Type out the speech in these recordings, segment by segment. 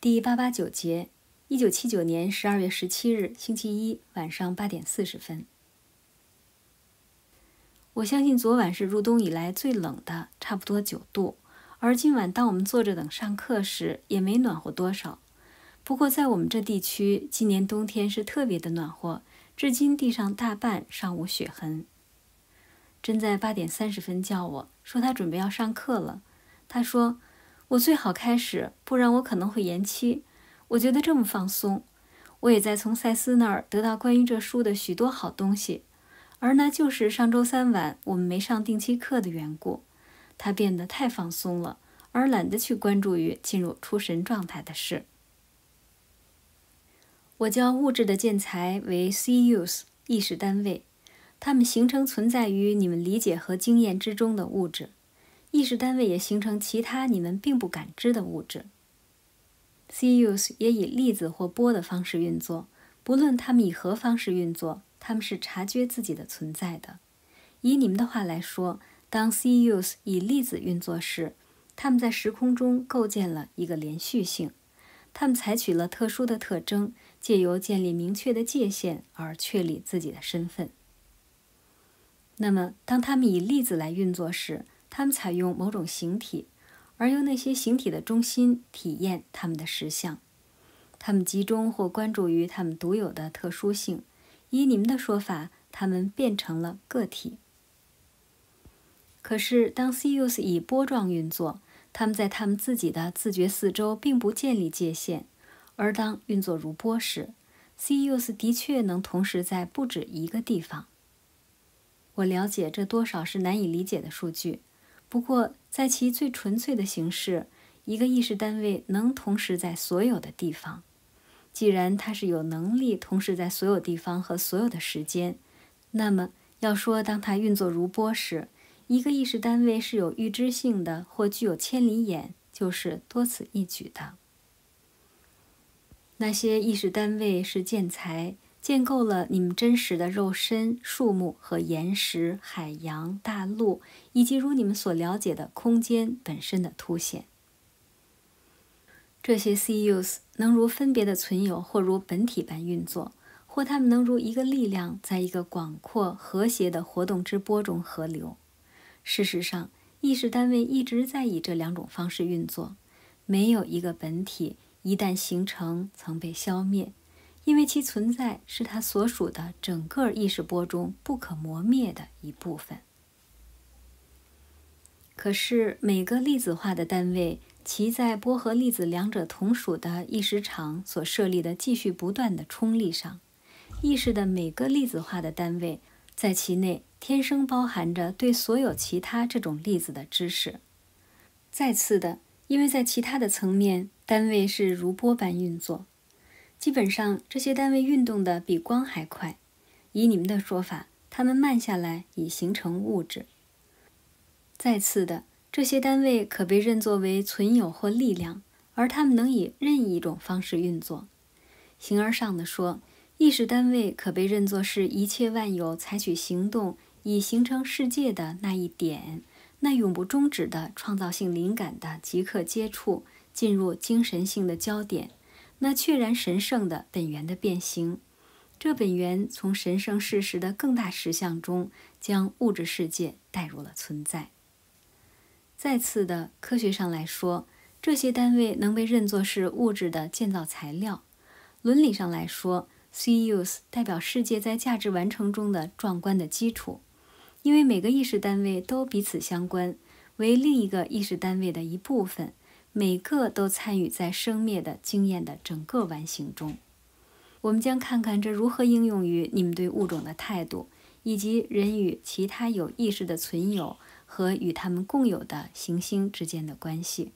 第889节，1979年12月17日，星期一晚上8点40分。我相信昨晚是入冬以来最冷的，差不多9度，而今晚当我们坐着等上课时，也没暖和多少。不过在我们这地区，今年冬天是特别的暖和，至今地上大半尚无雪痕。珍在8点30分叫我，说他准备要上课了。他说：“我最好开始，不然我可能会延期。我觉得这么放松。我也在从赛斯那儿得到关于这书的许多好东西，而那就是上周3晚我们没上定期课的缘故。他变得太放松了，而懒得去关注于进入出神状态的事。”我叫物质的建材为 CUs 意识单位，它们形成存在于你们理解和经验之中的物质。意识单位也形成其他你们并不感知的物质。CUs 也以粒子或波的方式运作，不论它们以何方式运作，它们是察觉自己的存在的。以你们的话来说，当 CUs 以粒子运作时，它们在时空中构建了一个连续性。它们采取了特殊的特征，借由建立明确的界限而确立自己的身份。那么，当它们以粒子来运作时，它们采用某种形体，而由那些形体的中心体验它们的实相。它们集中或关注于它们独有的特殊性。以你们的说法，它们变成了个体。可是，当 CUs 以波状运作，它们在它们自己的自觉四周并不建立界限，而当运作如波时 ，CUs 的确能同时在不止一个地方。我了解这多少是难以理解的数据。不过，在其最纯粹的形式，一个意识单位能同时在所有的地方。既然它是有能力同时在所有地方和所有的时间，那么要说当它运作如波时，一个意识单位是有预知性的或具有千里眼，就是多此一举的。那些意识单位是建材，建构了你们真实的肉身、树木和岩石、海洋、大陆，以及如你们所了解的空间本身的凸显。这些 CUs 能如分别的存有或如本体般运作，或它们能如一个力量在一个广阔、和谐的活动之波中河流。事实上，意识单位一直在以这2种方式运作。没有一个本体一旦形成曾被消灭，因为其存在是它所属的整个意识波中不可磨灭的一部分。可是每个粒子化的单位，其在波和粒子两者同属的意识场所设立的继续不断的冲力上，意识的每个粒子化的单位在其内天生包含着对所有其他这种粒子的知识。再次的，因为在其他的层面，单位是如波般运作，基本上这些单位运动的比光还快。以你们的说法，它们慢下来以形成物质。再次的，这些单位可被认作为存有或力量，而它们能以任意一种方式运作。形而上的说，意识单位可被认作是一切万有采取行动以形成世界的那一点，那永不终止的创造性灵感的即刻接触，进入精神性的焦点，那确然神圣的本源的变形。这本源从神圣事实的更大实相中，将物质世界带入了存在。再次的，科学上来说，这些单位能被认作是物质的建造材料。伦理上来说， CUs 代表世界在价值完成中的壮观的基础，因为每个意识单位都彼此相关，为另一个意识单位的一部分，每个都参与在生灭的经验的整个完形中。我们将看看这如何应用于你们对物种的态度，以及人与其他有意识的存有和与他们共有的行星之间的关系。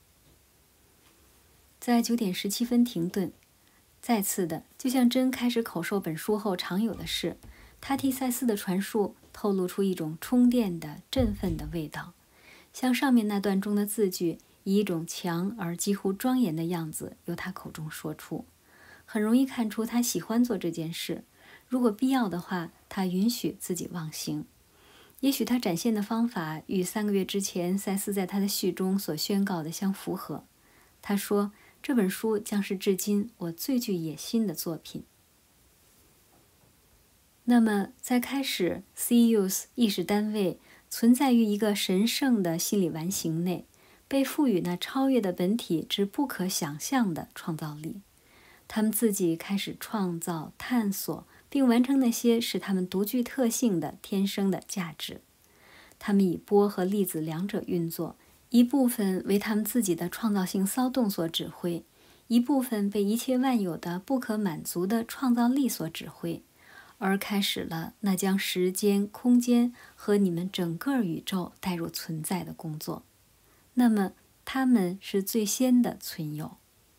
在9点17分停顿。再次的，就像珍开始口授本书后常有的事，他替赛斯的传述透露出一种充电的振奋的味道，像上面那段中的字句以一种强而几乎庄严的样子由他口中说出。很容易看出他喜欢做这件事，如果必要的话，他允许自己忘形。也许他展现的方法与3个月之前赛斯在他的序中所宣告的相符合。他说， 这本书将是至今我最具野心的作品。那么，在开始 CEUs 意识单位存在于一个神圣的心理完形内，被赋予那超越的本体之不可想象的创造力。他们自己开始创造、探索，并完成那些使他们独具特性的天生的价值。他们以波和粒子两者运作，一部分为他们自己的创造性骚动所指挥，一部分被一切万有的不可满足的创造力所指挥，而开始了那将时间、空间和你们整个宇宙带入存在的工作。那么，他们是最先的存有。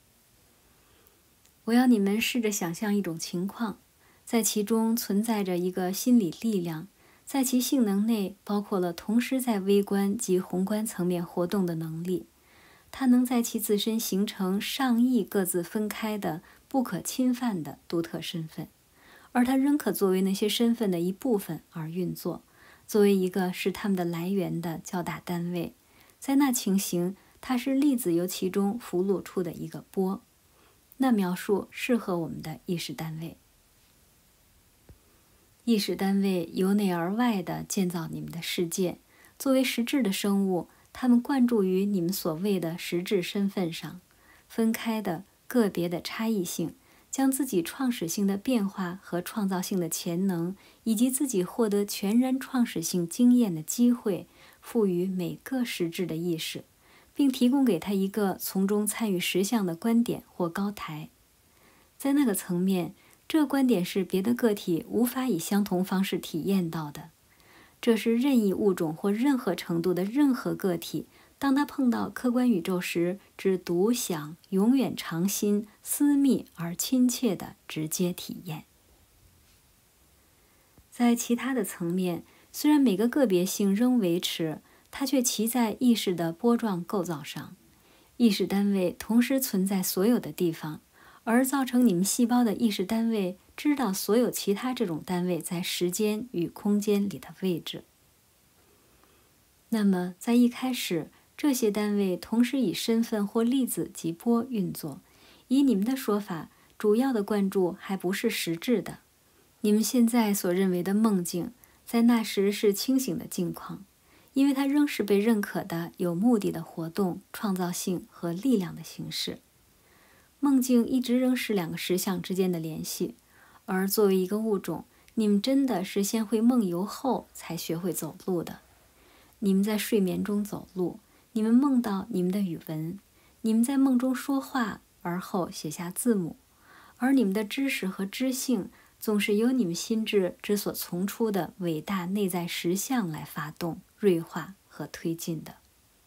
我要你们试着想象一种情况，在其中存在着一个心理力量，在其性能内包括了同时在微观及宏观层面活动的能力。它能在其自身形成上亿各自分开的、不可侵犯的独特身份，而它仍可作为那些身份的一部分而运作，作为一个是它们的来源的较大单位。在那情形，它是粒子由其中浮露出的一个波。那描述适合我们的意识单位。意识单位由内而外地建造你们的世界。作为实质的生物，它们灌注于你们所谓的实质身份上，分开的、个别的差异性，将自己创始性的变化和创造性的潜能，以及自己获得全然创始性经验的机会，赋予每个实质的意识，并提供给他一个从中参与实相的观点或高台。在那个层面，这观点是别的个体无法以相同方式体验到的。这是任意物种或任何程度的任何个体，当他碰到客观宇宙时，之独享、永远长新、私密而亲切的直接体验。在其他的层面，虽然每个个别性仍维持，它却骑在意识的波状构造上。意识单位同时存在所有的地方，而造成你们细胞的意识单位知道所有其他这种单位在时间与空间里的位置。那么，在一开始，这些单位同时以身份或粒子及波运作。以你们的说法，主要的灌注还不是实质的。你们现在所认为的梦境，在那时是清醒的境况，因为它仍是被认可的有目的的活动、创造性和力量的形式。梦境一直仍是两个实相之间的联系，而作为一个物种，你们真的是先会梦游后才学会走路的。你们在睡眠中走路，你们梦到你们的语文，你们在梦中说话，而后写下字母，而你们的知识和知性总是由你们心智之所从出的伟大内在实相来发动、锐化和推进的。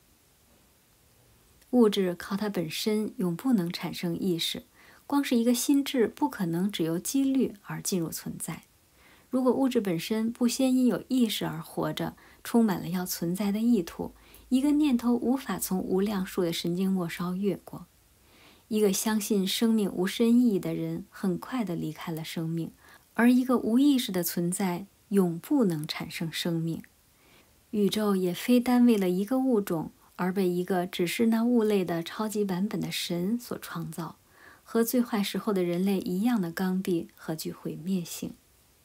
物质靠它本身永不能产生意识，光是一个心智不可能只由几率而进入存在。如果物质本身不先因有意识而活着，充满了要存在的意图，一个念头无法从无量数的神经末梢越过。一个相信生命无深意义的人很快地离开了生命，而一个无意识的存在永不能产生生命。宇宙也非单为了一个物种而被一个只是那物类的超级版本的神所创造，和最坏时候的人类一样的刚愎和具毁灭性。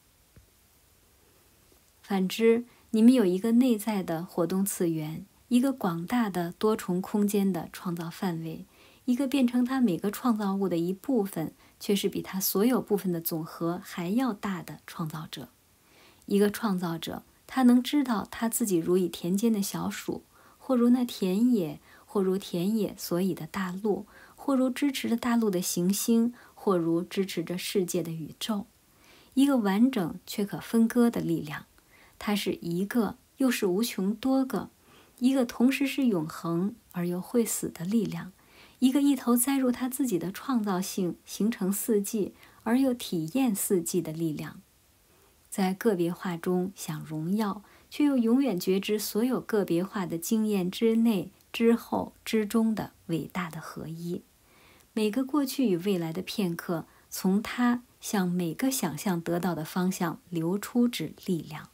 反之，你们有一个内在的活动次元，一个广大的多重空间的创造范围，一个变成它每个创造物的一部分，却是比它所有部分的总和还要大的创造者。一个创造者，他能知道他自己如以田间的小鼠，或如那田野，或如田野所以的大陆，或如支持着大陆的行星，或如支持着世界的宇宙。一个完整却可分割的力量，它是一个又是无穷多个，一个同时是永恒而又会死的力量，一个一头栽入他自己的创造性，形成四季而又体验四季的力量。在个别化中享荣耀，却又永远觉知所有个别化的经验之内、之后、之中的伟大的合一。每个过去与未来的片刻，从它向每个想象得到的方向流出之力量。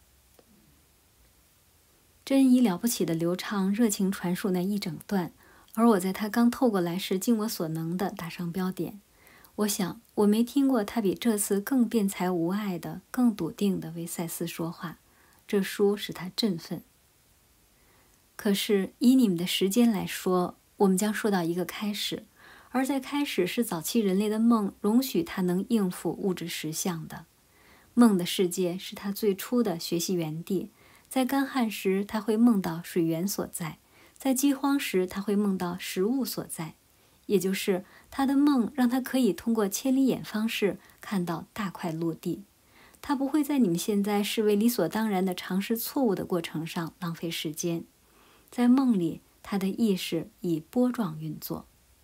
真以了不起的流畅热情传述那一整段， 而我在他刚透过来时尽我所能地打上标点。我想，我没听过他比这次更辩才无碍的、更笃定地为赛斯说话。这书使他振奋。可是，以你们的时间来说，我们将说到一个开始，而在开始是早期人类的梦容许他能应付物质实相的。梦的世界是他最初的学习园地。在干旱时，他会梦到水源所在；在饥荒时，他会梦到食物所在。也就是他的梦让他可以通过千里眼方式看到大块陆地。他不会在你们现在视为理所当然的尝试错误的过程上浪费时间。在梦里，他的意识以波状运作。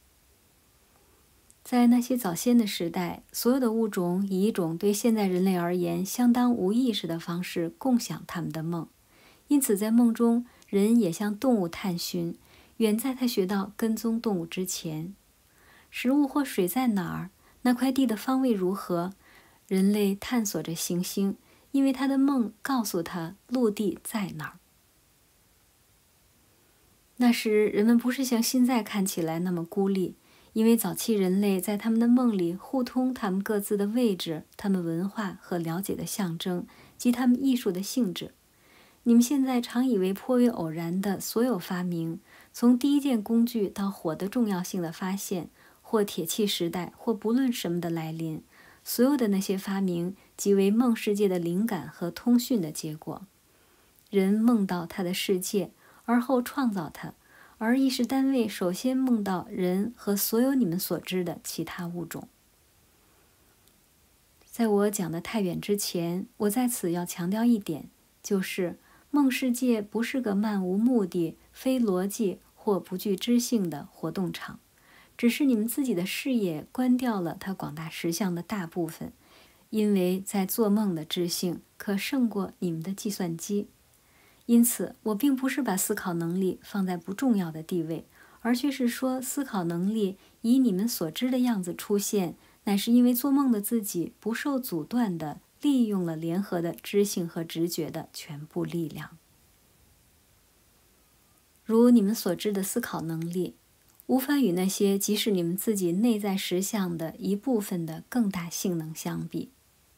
在那些早先的时代，所有的物种以一种对现在人类而言相当无意识的方式共享他们的梦，因此在梦中，人也向动物探寻，远在他学到跟踪动物之前。食物或水在哪儿？那块地的方位如何？人类探索着行星，因为他的梦告诉他陆地在哪儿。那时人们不是像现在看起来那么孤立，因为早期人类在他们的梦里互通他们各自的位置、他们文化和了解的象征及他们艺术的性质。你们现在常以为颇为偶然的所有发明，从第一件工具到火的重要性的发现，或铁器时代，或不论什么的来临，所有的那些发明即为梦世界的灵感和通讯的结果。人梦到他的世界，而后创造它，而意识单位首先梦到人和所有你们所知的其他物种。在我讲得太远之前，我在此要强调一点，就是梦世界不是个漫无目的、非逻辑或不具知性的活动场，只是你们自己的视野关掉了它广大实相的大部分，因为在做梦的知性可胜过你们的计算机。因此，我并不是把思考能力放在不重要的地位，而却是说思考能力以你们所知的样子出现，乃是因为做梦的自己不受阻断地利用了联合的知性和直觉的全部力量。如你们所知的思考能力，无法与那些即使你们自己内在实相的一部分的更大性能相比。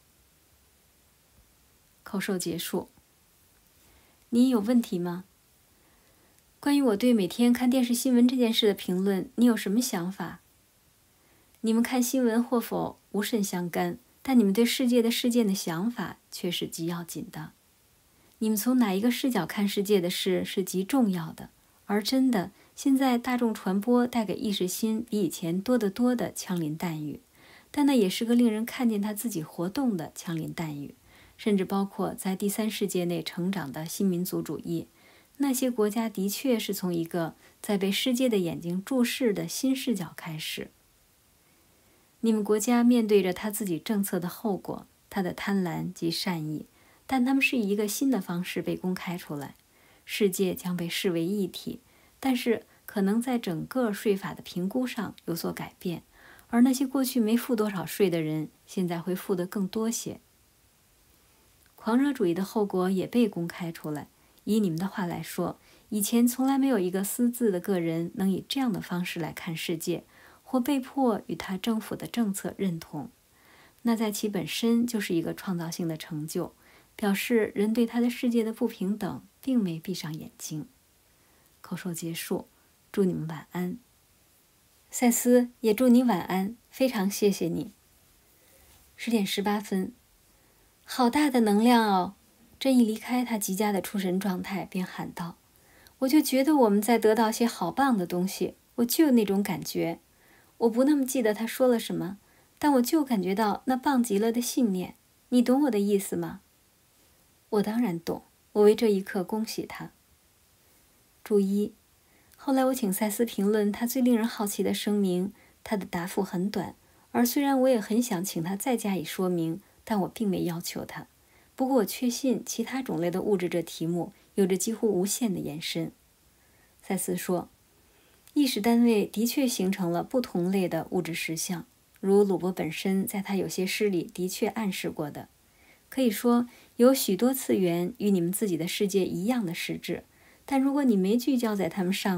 口授结束。你有问题吗？关于我对每天看电视新闻这件事的评论，你有什么想法？你们看新闻或否无甚相干，但你们对世界的事件的想法却是极要紧的。你们从哪一个视角看世界的事是极重要的，而真的，现在大众传播带给意识心比以前多得多的枪林弹雨，但那也是个令人看见他自己活动的枪林弹雨。甚至包括在第三世界内成长的新民族主义，那些国家的确是从一个在被世界的眼睛注视的新视角开始。你们国家面对着他自己政策的后果，他的贪婪及善意，但他们是以一个新的方式被公开出来。世界将被视为一体，但是可能在整个税法的评估上有所改变，而那些过去没付多少税的人，现在会付得更多些。狂热主义的后果也被公开出来。以你们的话来说，以前从来没有一个私自的个人能以这样的方式来看世界，或被迫与他政府的政策认同。那在其本身就是一个创造性的成就，表示人对他的世界的不平等并没闭上眼睛。口授结束，祝你们晚安。赛斯也祝你晚安，非常谢谢你。10:18。好大的能量哦！珍一离开他极佳的出神状态，便喊道：“我就觉得我们在得到些好棒的东西，我就有那种感觉。我不那么记得他说了什么，但我就感觉到那棒极了的信念。你懂我的意思吗？”我当然懂，我为这一刻恭喜他。注一：后来我请赛斯评论他最令人好奇的声明，他的答复很短，而虽然我也很想请他再加以说明，但我并没要求他。不过我确信其他种类的物质这题目有着几乎无限的延伸。赛斯说，意识单位的确形成了不同类的物质实相，如鲁伯本身在他有些诗里的确暗示过的。可以说，有许多次元与你们自己的世界一样的实质，但如果你没聚焦在它们上面，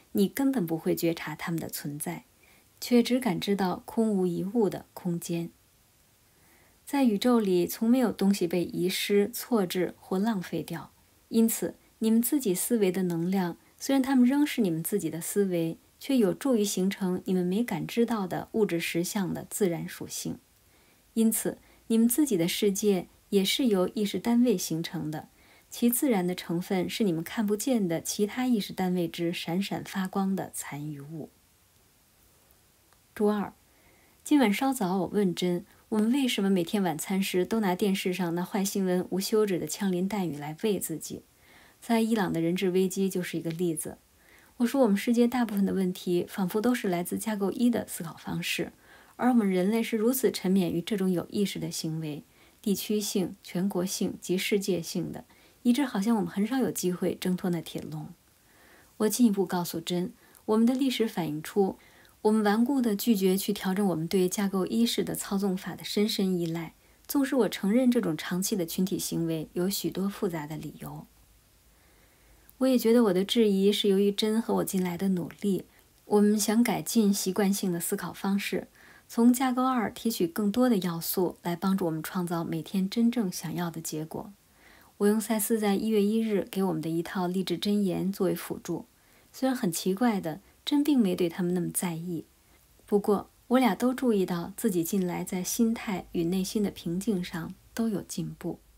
你根本不会觉察它们的存在，却只感知到空无一物的空间。在宇宙里，从没有东西被遗失、错置或浪费掉，因此你们自己思维的能量，虽然它们仍是你们自己的思维，却有助于形成你们没感知到的物质实相的自然属性。因此，你们自己的世界也是由意识单位形成的，其自然的成分是你们看不见的其他意识单位之闪闪发光的残余物。注2：今晚稍早，我问珍，我们为什么每天晚餐时都拿电视上那坏新闻无休止的枪林弹雨来喂自己？在伊朗的人质危机就是一个例子。我说，我们世界大部分的问题仿佛都是来自架构1的思考方式，而我们人类是如此沉湎于这种有意识的行为，地区性、全国性及世界性的，以致好像我们很少有机会挣脱那铁笼。我进一步告诉珍，我们的历史反映出我们顽固地拒绝去调整我们对架构1式的操纵法的深深依赖，纵使我承认这种长期的群体行为有许多复杂的理由。我也觉得我的质疑是由于珍和我近来的努力，我们想改进习惯性的思考方式，从架构2提取更多的要素来帮助我们创造每天真正想要的结果。我用赛斯在1月1日给我们的一套励志箴言作为辅助，虽然很奇怪的，珍并没对他们那么在意。不过，我俩都注意到自己近来在心态与内心的平静上都有进步。